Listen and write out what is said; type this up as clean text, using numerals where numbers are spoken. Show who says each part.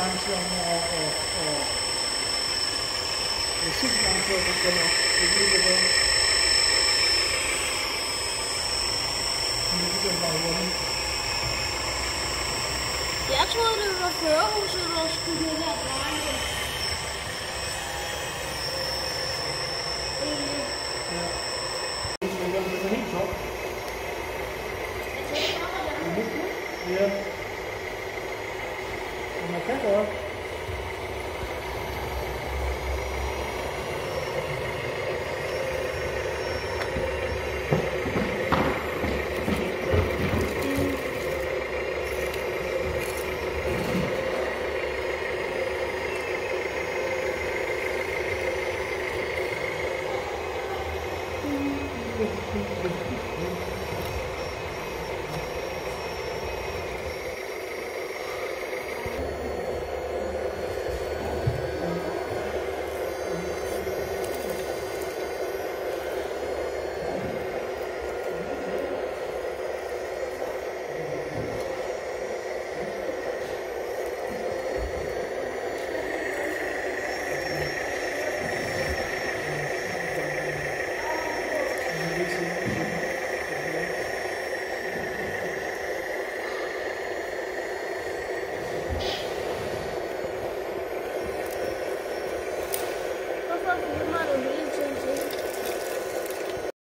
Speaker 1: konkurrence om at musikmarkedet begynder at blive det.
Speaker 2: Jeg troede, det var førerhuset, der skulle det her dreje.
Speaker 1: Ja. Det er helt top. Ja. Man kan godt.